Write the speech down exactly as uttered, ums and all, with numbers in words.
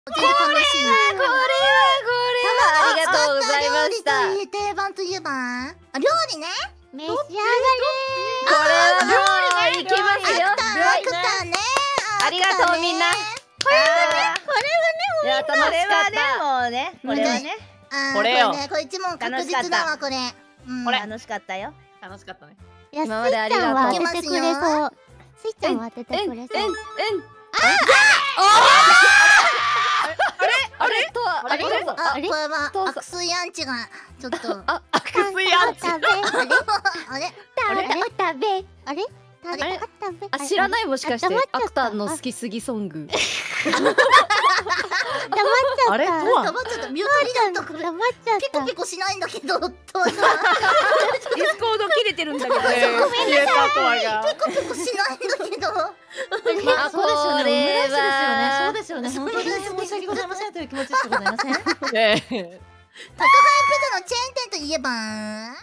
これはこれはこれはありがとうございました。 料理という定番といえば、あ、料理ね。 召し上がれ。 これはもういきますよ。 アクターね。 ありがとうみんな。 これはね、こいや楽しかった。 もうね、これはね。 あーこれよこれね、これ一問確実だわこれ。うんこれ楽しかったよ。 楽しかったね。 いや、スイ今までありちゃんはがとう当ててくれそう。スイちゃんは当ててくれそう。 うんうんあれとはあれあ、 あれこれはどうぞ悪水アンチがちょっと。 あアクスヤンチ。 食べ、 あれ？ あれ、食べ、あれ、 あれ食べ。 あ知らないもしかしてあ黙っちゃったアクターの好きすぎソング。 黙っちゃった。 あれとは黙っちゃった。ミュートになったこれ。 黙っちゃった。 ピコピコしないんだけど、とはさ。 ディスコード切れてるんだけどね。消えたとはが。 ピコピコしないんだけど。 まあこれはそうですよね。本当に申し訳ございませんという気持ちしかございません。 ねえ。 宅配ピザのチェーン店といえば。